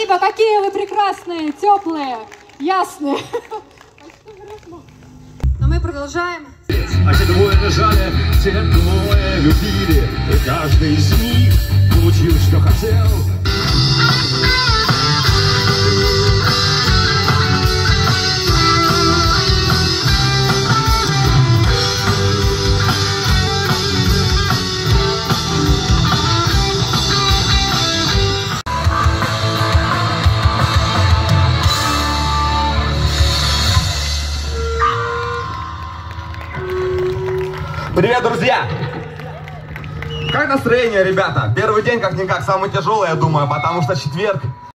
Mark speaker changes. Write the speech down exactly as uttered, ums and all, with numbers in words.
Speaker 1: Спасибо, какие вы прекрасные, теплые, ясные. Но мы продолжаем.
Speaker 2: А те двое лежали, те двое любили, и каждый из них получил, что хотел.
Speaker 3: Привет, друзья! Как настроение, ребята? Первый день как-никак самый тяжелый, я думаю, потому что четверг.